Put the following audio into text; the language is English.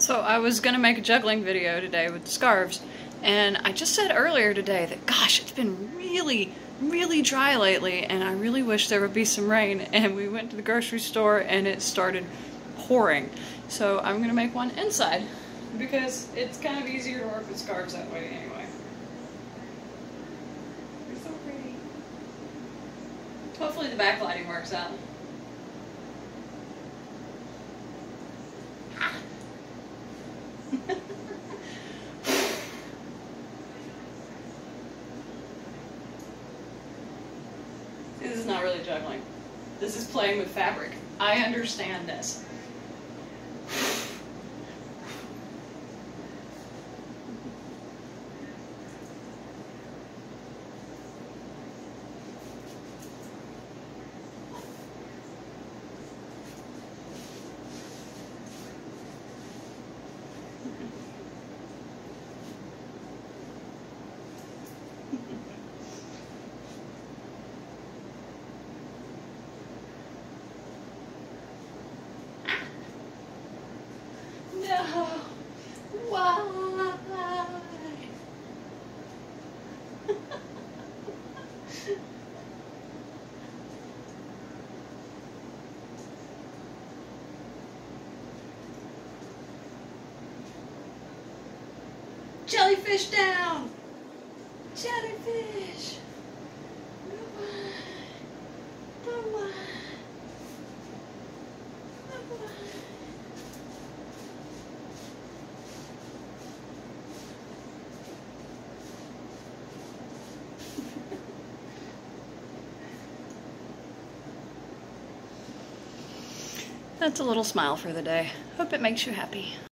So I was gonna make a juggling video today with scarves, and I just said earlier today that gosh, it's been really dry lately, and I really wish there would be some rain. And we went to the grocery store and it started pouring. So I'm gonna make one inside because it's kind of easier to work with scarves that way anyway. They're so pretty. Hopefully the backlighting works out. This is not really juggling. This is playing with fabric. I understand this. No, why? Jellyfish down! Jellyfish! That's a little smile for the day. Hope it makes you happy.